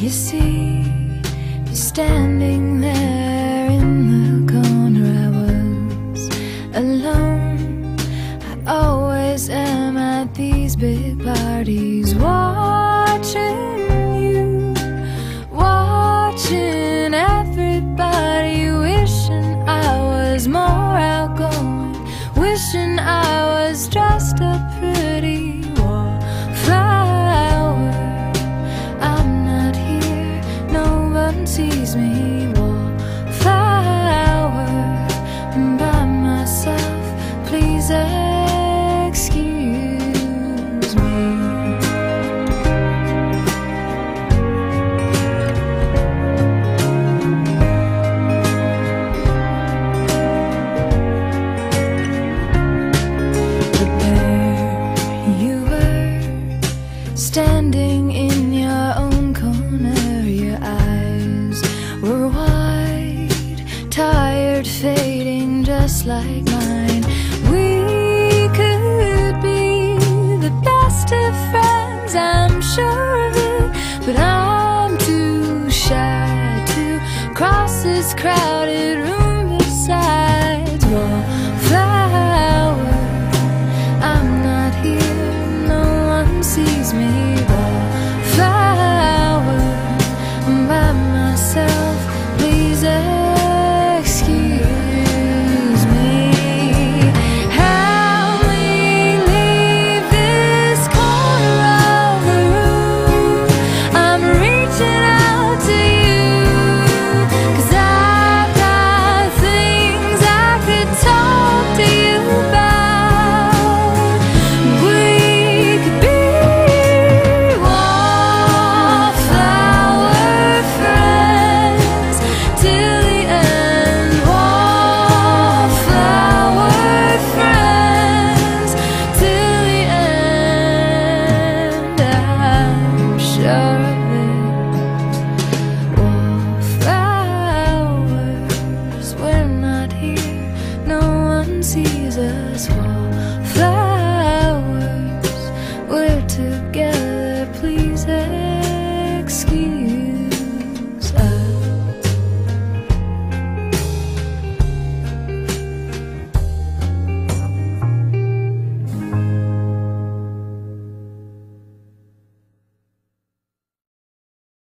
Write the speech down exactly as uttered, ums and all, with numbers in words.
You see, you're standing there in the corner. I was alone. I always am at these big parties, watching you, watching everybody, wishing I was more outgoing, wishing I was just a pretty wallflower. I'm not here, no one sees me, wallflower. I'm by myself, please excuse me. But there you were, standing in your own corner. Your eyes were wide, tired, fading, just like mine. We could be the best of friends, I'm sure of it, but I'm too shy to cross this crowded room. Besides, wallflower, I'm not here, no one sees me, wallflower. I'm by myself, please excuse me. Help me leave this corner of the room. I'm reaching out to you, 'cause I've got things I could talk to you about. We could be wallflower friends till the end, wallflower friends till the end. I'm sure of it. Wallflowers, we're not here, no one sees us. Wallflowers, we're together, please excuse